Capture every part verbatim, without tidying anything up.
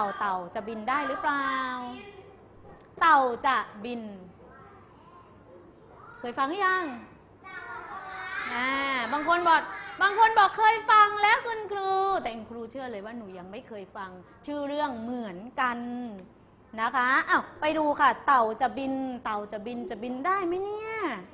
เต่าจะบินได้หรือเปล่าเต่าจะบินเคยฟังหรือยังอ่าบางคนบอกบางคนบอกเคยฟังแล้วคุณครูแต่คุณครูเชื่อเลยว่าหนูยังไม่เคยฟังชื่อเรื่องเหมือนกันนะคะอ้าวไปดูค่ะเต่าจะบินเต่าจะบินจะบินได้ไหมเนี่ย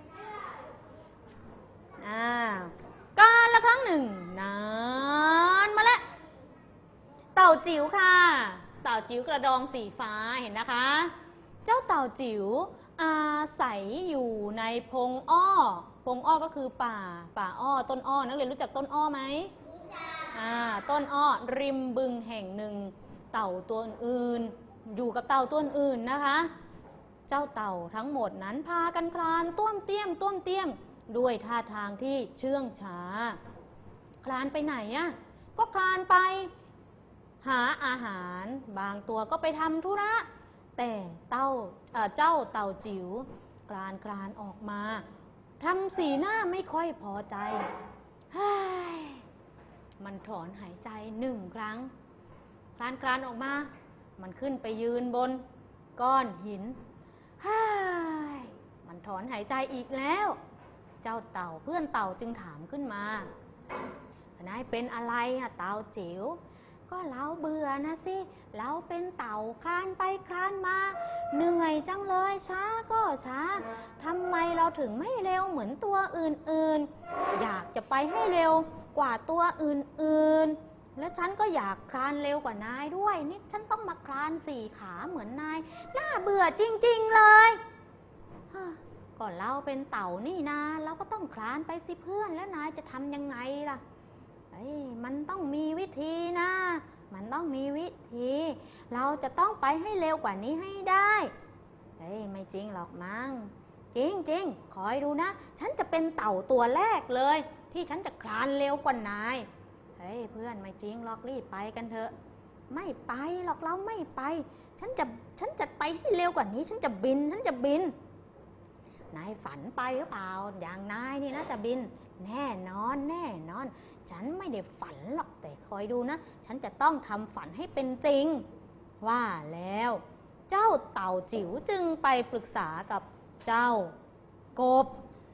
อ่ากาลครั้งหนึ่งนานมาแล้วเต่าจิ๋วค่ะเต่าจิ๋วกระดองสีฟ้าเห็นนะคะเจ้าเต่าจิ๋วอาศัยอยู่ในพงอ้อพงอ้อก็คือป่าป่าอ้อต้นอ้อนักเรียนรู้จักต้นอ้อไหมรู้จักอ่าต้นอ้อริมบึงแห่งหนึ่งเต่าตัวอื่นอยู่กับเต่าตัวอื่นนะคะเจ้าเต่าทั้งหมดนั้นพากันคลานต้วมเตี้ยมต้วมเตี้ยมด้วยท่าทางที่เชื่องช้าคลานไปไหนอะก็คลานไปหาอาหารบางตัวก็ไปทำธุระแต่เต้าเจ้าเต่าจิ๋วคลานคลานออกมาทำสีหน้าไม่ค่อยพอใจเฮ้ยมันถอนหายใจหนึ่งครั้งคลานคลานออกมามันขึ้นไปยืนบนก้อนหินเฮ้ยมันถอนหายใจอีกแล้วเจ้าเต่าเพื่อนเต่าจึงถามขึ้นมานายเป็นอะไรอะเต่าจิ๋วก็เราเบื่อนะสิเราเป็นเต่าคลานไปคลานมาเหนื่อยจังเลยช้าก็ช้าทำไมเราถึงไม่เร็วเหมือนตัวอื่นๆอยากจะไปให้เร็วกว่าตัวอื่นๆและฉันก็อยากคลานเร็วกว่านายด้วยนี่ฉันต้องมาคลานสี่ขาเหมือนนายน่าเบื่อจริงๆเลยก็เราเป็นเต่านี่นะเราก็ต้องคลานไปสิเพื่อนแล้วนายจะทำยังไงล่ะเอ้ยมันต้องมีวิธีนะมันต้องมีวิธีเราจะต้องไปให้เร็วกว่านี้ให้ได้เฮ้ยไม่จริงหรอกมั้งจริงจริงคอยดูนะฉันจะเป็นเต่าตัวแรกเลยที่ฉันจะคลานเร็วกว่านายเฮ้ยเพื่อนไม่จริงหรอกรีบไปกันเถอะไม่ไปหรอกเราไม่ไปฉันจะฉันจะไปให้เร็วกว่านี้ฉันจะบินฉันจะบินนายฝันไปหรือเปล่าอย่างนายนี่นะจะบินแน่นอนแน่นอนฉันไม่ได้ฝันหรอกแต่คอยดูนะฉันจะต้องทำฝันให้เป็นจริงว่าแล้วเจ้าเต่าจิ๋วจึงไปปรึกษากับเจ้ากบ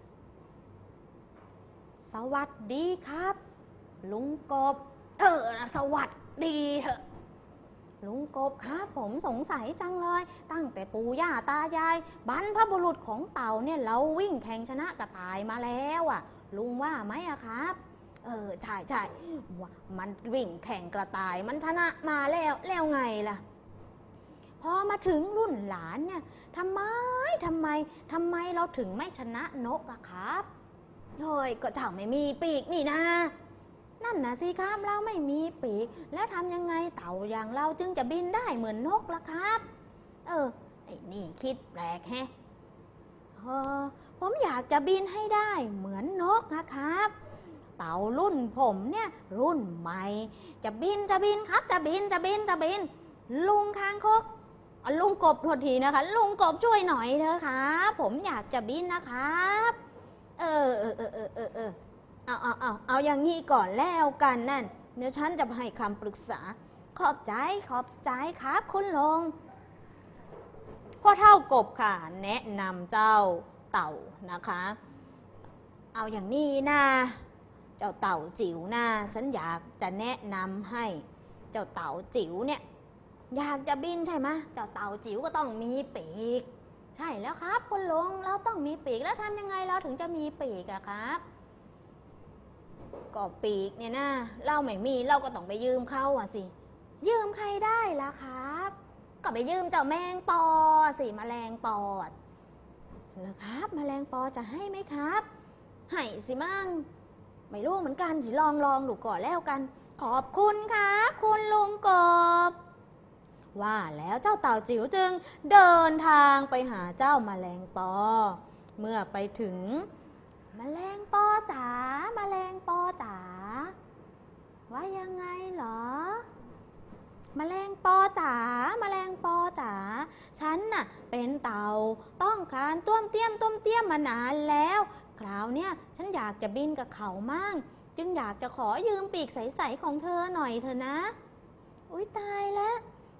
สวัสดีครับลุงกบเออสวัสดีเถอะลุงกบครับผมสงสัยจังเลยตั้งแต่ปู่ย่าตายายบรรพบุรุษของเต่าเนี่ยเราวิ่งแข่งชนะกระต่ายมาแล้วอ่ะลุงว่าไหมอะครับเออใช่ใช่มันวิ่งแข่งกระต่ายมันชนะมาแล้วแล้วไงล่ะพอมาถึงรุ่นหลานเนี่ยทำไมทำไมทำไมเราถึงไม่ชนะนกอะครับเฮ้ยก็เจ้าไม่มีปีกนี่นะนั่นนะสิครับเราไม่มีปีกแล้วทำยังไงเต่าอย่างเราจึงจะบินได้เหมือนนกล่ะครับเออไอ้นี่คิดแปลกแฮะเออผมอยากจะบินให้ได้เหมือนนกนะครับเต่ารุ่นผมเนี่ยรุ่นใหม่จะบินจะบินครับจะบินจะบินจะบินลุงคางคกลุงกบโทษทีนะคะลุงกบช่วยหน่อยเถอะครับผมอยากจะบินนะครับเออเออเออเออเออเออเอาเอาเอาเอาอย่างนี้ก่อนแล้วกันนั่นเดี๋ยวฉันจะให้คำปรึกษาขอบใจขอบใจครับคุณลุงพ่อเฒ่ากบค่ะแนะนำเจ้าเต่านะคะเอาอย่างนี้นะเจ้าเต่าจิ๋วนะฉันอยากจะแนะนำให้เจ้าเต่าจิ๋วเนี่ยอยากจะบินใช่ไหมเจ้าเต่าจิ๋วก็ต้องมีปีกใช่แล้วครับคุณลุงเราต้องมีปีกแล้วทำยังไงเราถึงจะมีปีกอะครับก็ปีกเนี่ยนะเราไม่มีเราก็ต้องไปยืมเขาอะสิยืมใครได้ล่ะครับก็ไปยืมเจ้าแมงปอสิแมลงปอเหรอครับแมลงปอจะให้ไหมครับให้สิมั่งไม่รู้เหมือนกันสิลองลองดูก่อนแล้วกันขอบคุณครับคุณลุงกบว่าแล้วเจ้าเต่าจิ๋วจึงเดินทางไปหาเจ้าแมลงปอเมื่อไปถึงแมลงปอจ๋าแมลงปอจ๋าว่ายังไงเหรอแมลงปอจ๋าแมลงปอจ๋าฉันน่ะเป็นเต่าต้องคลานต้วมเตี้ยมต้วมเตี้ยมมานานแล้วคราวเนี้ยฉันอยากจะบินกับเขามั่งจึ จึงอยากจะขอยืมปีกใสๆของเธอหน่อยเถอะนะอุ๊ยตายแล้ว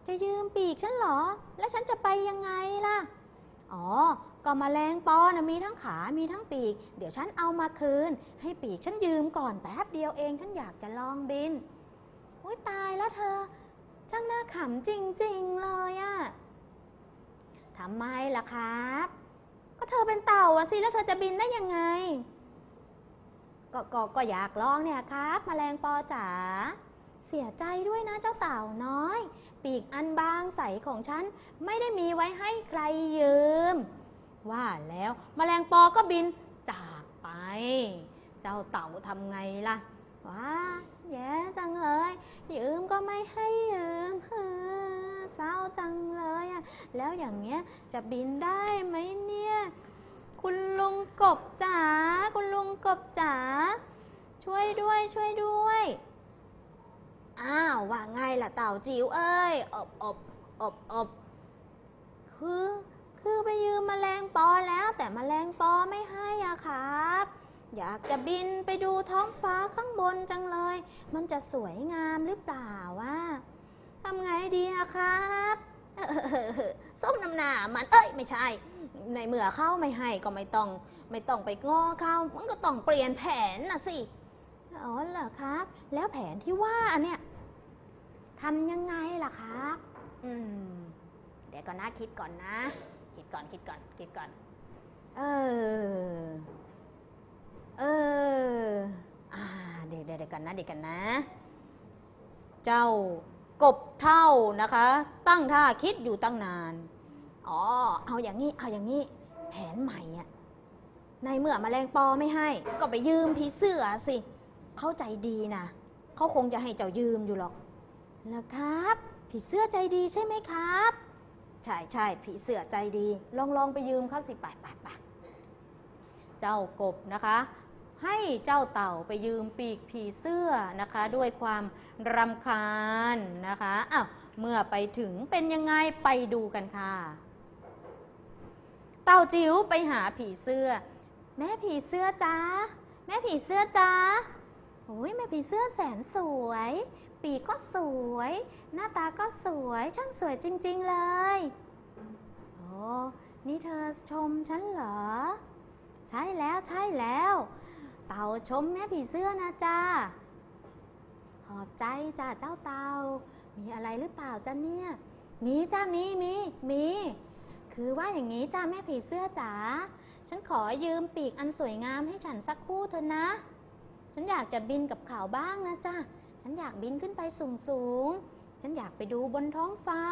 จะยืมปีกฉันเหรอแล้วฉันจะไปยังไงล่ะอ๋อก็แมลงปอนะมีทั้งขามีทั้งปีกเดี๋ยวฉันเอามาคืนให้ปีกฉันยืมก่อนแป๊บเดียวเองฉันอยากจะลองบินโอ๊ยตายแล้วเธอช่างน่าขำจริงๆเลยอะทำไมล่ะครับก็เธอเป็นเต่าอะสิแล้วเธอจะบินได้ยังไงก็ก็ก็อยากลองเนี่ยครับแมลงปอจ๋าเสียใจด้วยนะเจ้าเต่าน้อยปีกอันบางใสของฉันไม่ได้มีไว้ให้ใครยืมว่าแล้วแมลงปอก็บินจากไปเจ้าเต่าทำไงล่ะว้าแย่จังเลยยืมก็ไม่ให้ยืมเฮ้อเศร้าจังเลยอะแล้วอย่างเงี้ยจะบินได้ไหมเนี่ยคุณลุงกบจ๋าคุณลุงกบจ๋าช่วยด้วยช่วยด้วยอ้าวว่าไงล่ะเต่าจิ๋วเอ้ยอบอบอบอบคือคือไปยืมแมลงปอแล้วแต่แมลงปอไม่ให้อ่ะครับอยากจะบินไปดูท้องฟ้าข้างบนจังเลยมันจะสวยงามหรือเปล่าวะทำไงดีอะครับส้มน้ำหน้ามันเอ้ยไม่ใช่ในเมื่อเข้าไม่ให้ก็ไม่ต้องไม่ต้องไปง้อเข้ามันก็ต้องเปลี่ยนแผนนะสิอ๋อเหรอครับแล้วแผนที่ว่าเนี่ยทำยังไงล่ะครับอืมเดี๋ยวก่อนนะคิดก่อนนะคิดก่อนคิดก่อนคิดก่อนเออเอออ่าเดี๋ยวเดี๋ยวกันนะเดี๋ยวกันนะเจ้ากบเท่านะคะตั้งท่าคิดอยู่ตั้งนานอ๋อเอาอย่างนี้เอาอย่างนี้แผนใหม่อะในเมื่อแมลงปอไม่ให้ก็ไปยืมผีเสื้อสิเข้าใจดีนะเขาคงจะให้เจ้ายืมอยู่หรอกเหรอครับผีเสื้อใจดีใช่ไหมครับใช่ใช่ผีเสื้อใจดีลองลองไปยืมเขาสิไปไปไปเจ้ากบนะคะให้เจ้าเต่าไปยืมปีกผีเสื้อนะคะด้วยความรำคาญนะคะอ้าวเมื่อไปถึงเป็นยังไงไปดูกันค่ะเต่าจิ๋วไปหาผีเสื้อแม่ผีเสื้อจ้าแม่ผีเสื้อจ้าโอ้ยแม่ผีเสื้อแสนสวยปีกก็สวยหน้าตาก็สวยช่างสวยจริงๆเลยโอ้นี่เธอชมฉันเหรอใช่แล้วใช่แล้วเต่าชมแม่ผีเสื้อนะจ้าขอบใจจ้าเจ้าเต่ามีอะไรหรือเปล่าจ้าเนี่ยมีจ้ามีมีมีคือว่าอย่างนี้จ้าแม่ผีเสื้อจ๋าฉันขอยืมปีกอันสวยงามให้ฉันสักคู่เถอะนะฉันอยากจะบินกับเขาบ้างนะจ้าฉันอยากบินขึ้นไปสูงสูงฉันอยากไปดูบนท้องฟ้า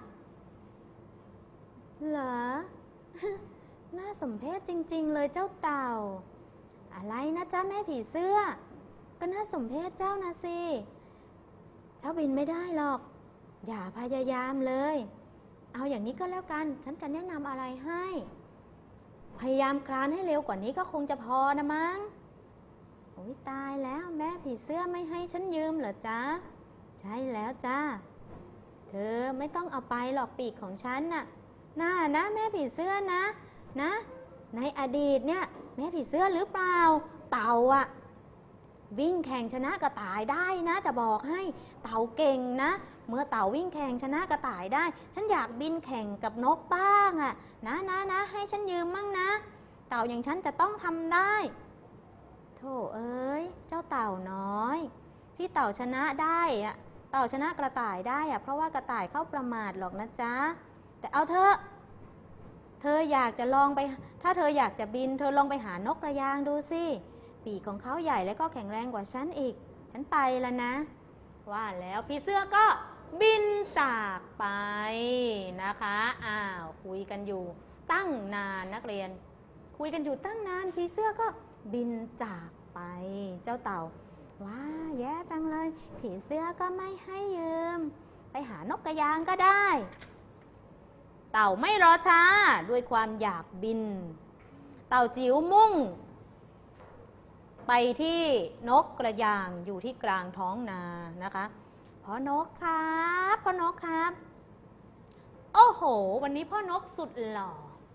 เหรอ น่าสมเพชจริงๆเลยเจ้าเต่าอะไรนะจ๊ะแม่ผีเสื้อก็น่าสมเพชเจ้านะสิเจ้าบินไม่ได้หรอกอย่าพยายามเลยเอาอย่างนี้ก็แล้วกันฉันจะแนะนำอะไรให้พยายามคลานให้เร็วกว่านี้ก็คงจะพอนะมั้งโอ้ยตายแล้วแม่ผีเสื้อไม่ให้ฉันยืมเหรอจ๊ะใช่แล้วจ้าเธอไม่ต้องเอาไปหรอกปีกของฉันน่ะน่านะแม่ผีเสื้อนะนะในอดีตเนี่ยแม่ผีเสื้อหรือเปล่าเต่าอะวิ่งแข่งชนะกระต่ายได้นะจะบอกให้เต่าเก่งนะเมื่อเต่าวิ่งแข่งชนะกระต่ายได้ฉันอยากบินแข่งกับนกบ้างอะนะนะนะให้ฉันยืมมั่งนะเต่าอย่างฉันจะต้องทำได้โธ่เอ้ยเจ้าเต่าน้อยที่เต่าชนะได้อะเต่าชนะกระต่ายได้อะเพราะว่ากระต่ายเข้าประมาทหรอกนะจ๊ะแต่เอาเถอะเธออยากจะลองไปถ้าเธออยากจะบินเธอลองไปหานกกระยางดูสิปีกของเขาใหญ่และก็แข็งแรงกว่าฉันอีกฉันไปแล้วนะว่าแล้วผีเสื้อก็บินจากไปนะคะอ้าวคุยกันอยู่ตั้งนานนักเรียนคุยกันอยู่ตั้งนานผีเสื้อก็บินจากไปเจ้าเต่าว้าแย่จังเลยผีเสื้อก็ไม่ให้ยืมไปหานกกระยางก็ได้เต่าไม่รอช้าด้วยความอยากบินเต่าจิ๋วมุ่งไปที่นกกระยางอยู่ที่กลางท้องนานะคะพ่อนกครับพ่อนกครับโอ้โหวันนี้พ่อนกสุดหล่อ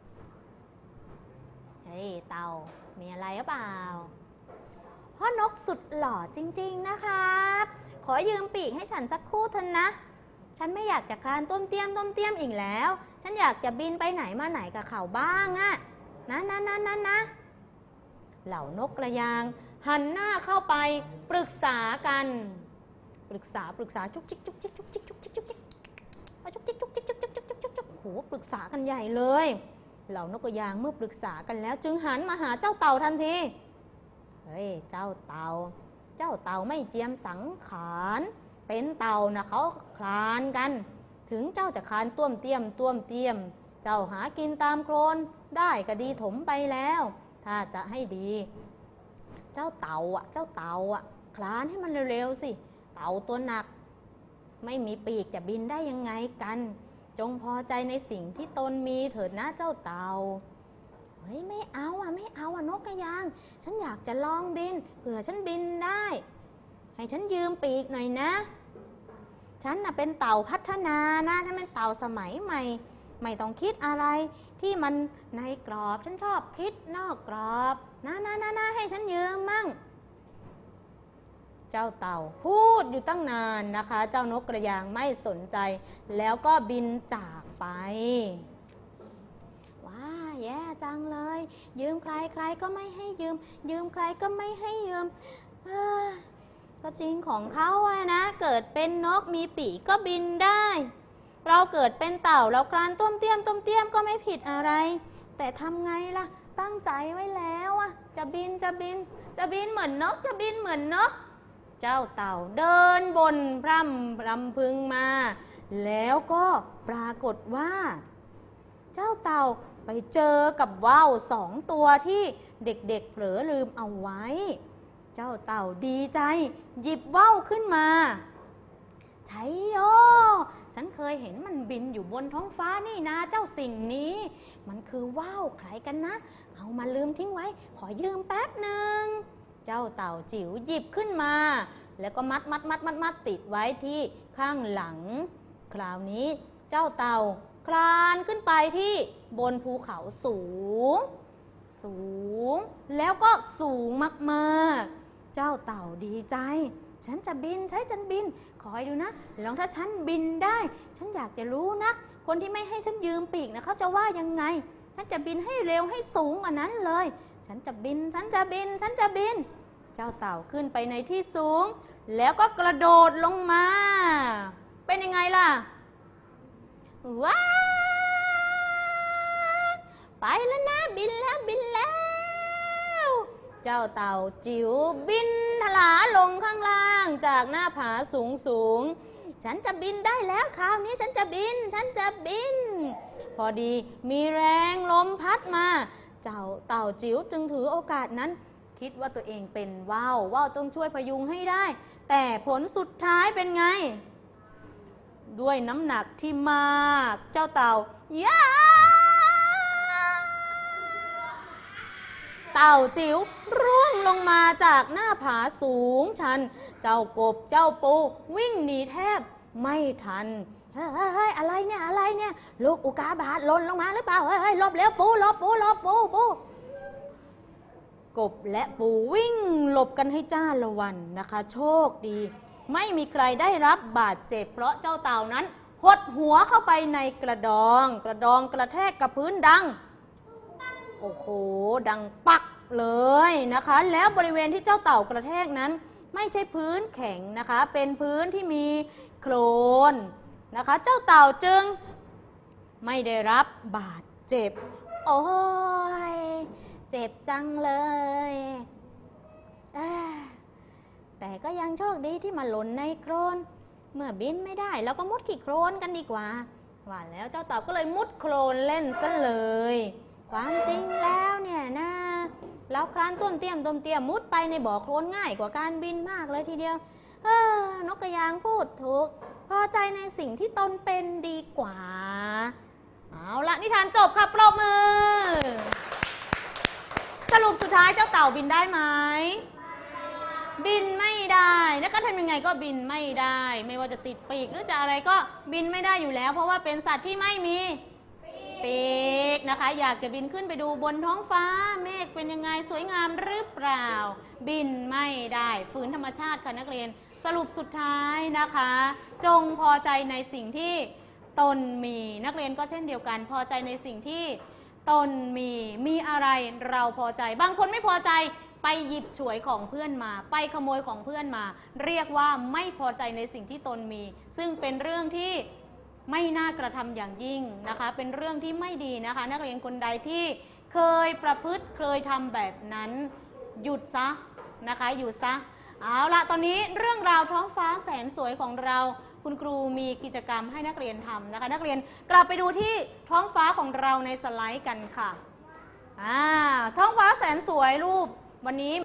เฮ้ยเต่ามีอะไรหรือเปล่าพ่อนกสุดหล่อจริงๆนะครับขอยืมปีกให้ฉันสักคู่เถอะนะฉันไม่อยากจะคลานต้มเตี้ยมต้มเตี้ยมอีกแล้วฉันอยากจะบินไปไหนมาไหนกับเขาบ้างอะนะนะนะนะนะเหล่านกกระยางหันหน้าเข้าไปปรึกษากันปรึกษาปรึกษาจุกจิกจุกจิกจุกจิกจุกจิกจุกจิกจุกจิกจุกจิกจุกจิกจุกจิกจุกจิกโหปรึกษากันใหญ่เลยเหล่านกกระยางเมื่อปรึกษากันแล้วจึงหันมาหาเจ้าเต่าทันทีเฮ้ยเจ้าเต่าเจ้าเต่าไม่เจียมสังขารเป็นเต่านะเขาคลานกันถึงเจ้าจะคลานต้วมเตี้ยมต้วมเตี้ยมเจ้าหากินตามโคลนได้ก็ดีถมไปแล้วถ้าจะให้ดีเจ้าเต่าอ่ะเจ้าเต่าอ่ะคลานให้มันเร็วๆสิเต่าตัวหนักไม่มีปีกจะบินได้ยังไงกันจงพอใจในสิ่งที่ตนมีเถิดนะเจ้าเต่าเฮ้ยไม่เอาอ่ะไม่เอาอ่ะนกกระยางฉันอยากจะลองบินเผื่อฉันบินได้ให้ฉันยืมปีกหน่อยนะฉันน่ะเป็นเต่าพัฒนานะฉันเป็นเต่าสมัยใหม่ไม่ต้องคิดอะไรที่มันในกรอบฉันชอบคิดนอกกรอบนะนะนะนะให้ฉันยืมมั่งเจ้าเต่าพูดอยู่ตั้งนานนะคะเจ้านกกระยางไม่สนใจแล้วก็บินจากไปว้าแย่จังเลยยืมใครใครก็ไม่ให้ยืมยืมใครก็ไม่ให้ยืมก็จริงของเขาอะนะเกิดเป็นนกมีปีกก็บินได้เราเกิดเป็นเต่าเราคลานต้มเตี้ยมต้มเตี้ยมก็ไม่ผิดอะไรแต่ทำไงล่ะตั้งใจไว้แล้วอะจะบินจะบินจะบินเหมือนนกจะบินเหมือนนกเจ้าเต่าเดินบนพร่ำรำพึงมาแล้วก็ปรากฏว่าเจ้าเต่าไปเจอกับว่าวสองตัวที่เด็กๆเผลอลืมเอาไว้เจ้าเต่าดีใจหยิบว่าวขึ้นมาไชโยฉันเคยเห็นมันบินอยู่บนท้องฟ้านี่นะเจ้าสิ่งนี้มันคือว่าวใครกันนะเอามาลืมทิ้งไว้ขอยืมแป๊บหนึ่งเจ้าเต่าจิ๋วหยิบขึ้นมาแล้วก็มัดมัดมัดมัดมัดติดไว้ที่ข้างหลังคราวนี้เจ้าเต่าคลานขึ้นไปที่บนภูเขาสูงสูงแล้วก็สูงมากๆเจ้าเต่าดีใจฉันจะบินใช้ฉันบินคอยดูนะลองถ้าฉันบินได้ฉันอยากจะรู้นะคนที่ไม่ให้ฉันยืมปีกนะเขาจะว่ายังไงฉันจะบินให้เร็วให้สูงกว่านั้นเลยฉันจะบินฉันจะบินฉันจะบินเจ้าเต่าขึ้นไปในที่สูงแล้วก็กระโดดลงมาเป็นยังไงล่ะว้าวไปแล้วนะบินแล้วบินแล้วเจ้าเต่าจิ๋วบินทลาลงข้างล่างจากหน้าผาสูงสูงฉันจะบินได้แล้วคราวนี้ฉันจะบินฉันจะบินพอดีมีแรงลมพัดมาเจ้าเต่าจิ๋วจึงถือโอกาสนั้นคิดว่าตัวเองเป็นว่าวว่าวต้องช่วยพยุงให้ได้แต่ผลสุดท้ายเป็นไงด้วยน้ำหนักที่มากเจ้าเต่าย่าเต่าจิ๋วร่วงลงมาจากหน้าผาสูงชันเจ้ากบเจ้าปูวิ่งหนีแทบไม่ทันเฮ้ยเฮ้ยอะไรเนี่ยอะไรเนี่ยลูกอุกาบาตหล่นลงมาหรือเปล่าเฮ้ยหลบเร็วปูหลบปูหลบปูปูกบและปูวิ่งหลบกันให้จ้าละวันนะคะโชคดีไม่มีใครได้รับบาดเจ็บเพราะเจ้าเต่านั้นหดหัวเข้าไปในกระดองกระดองกระแทกกับพื้นดังโอ้โหดังปักเลยนะคะแล้วบริเวณที่เจ้าเต่ากระแทกนั้นไม่ใช่พื้นแข็งนะคะเป็นพื้นที่มีโคลนนะคะเจ้าเต่าจึงไม่ได้รับบาดเจ็บโอ้ยเจ็บจังเลยแต่ก็ยังโชคดีที่มาหล่นในโคลนเมื่อบินไม่ได้เราก็มุดขี้โคลนกันดีกว่าว่าแล้วเจ้าเต่าก็เลยมุดโคลนเล่นซะเลยความจริงแล้วเนี่ยนะเราคลานต้มเตี้ยมต้มเตี้ยมมุดไปในบ่อโคลนง่ายกว่าการบินมากเลยทีเดียวเออนกกระยางพูดถูกพอใจในสิ่งที่ตนเป็นดีกว่าเอาละนิทานจบค่ะปรบมือสรุปสุดท้ายเจ้าเต่าบินได้ไหมบินไม่ได้แล้วก็ทำยังไงก็บินไม่ได้ไม่ว่าจะติดปีกหรือจะอะไรก็บินไม่ได้อยู่แล้วเพราะว่าเป็นสัตว์ที่ไม่มีปีกนะคะอยากจะบินขึ้นไปดูบนท้องฟ้าเมฆเป็นยังไงสวยงามหรือเปล่าบินไม่ได้ฝืนธรรมชาติค่ะนักเรียนสรุปสุดท้ายนะคะ จงพอใจในสิ่งที่ตนมีนักเรียนก็เช่นเดียวกันพอใจในสิ่งที่ตนมีมีอะไรเราพอใจบางคนไม่พอใจไปหยิบฉวยของเพื่อนมาไปขโมยของเพื่อนมาเรียกว่าไม่พอใจในสิ่งที่ตนมีซึ่งเป็นเรื่องที่ไม่น่ากระทำอย่างยิ่งนะคะเป็นเรื่องที่ไม่ดีนะคะนักเรียนคนใดที่เคยประพฤติเคยทำแบบนั้นหยุดซะนะคะหยุดซะเอาละตอนนี้เรื่องราวท้องฟ้าแสนสวยของเราคุณครูมีกิจกรรมให้นักเรียนทำนะคะนักเรียนกลับไปดูที่ท้องฟ้าของเราในสไลด์กันค่ะอ่าท้องฟ้าแสนสวยรูปวันนี้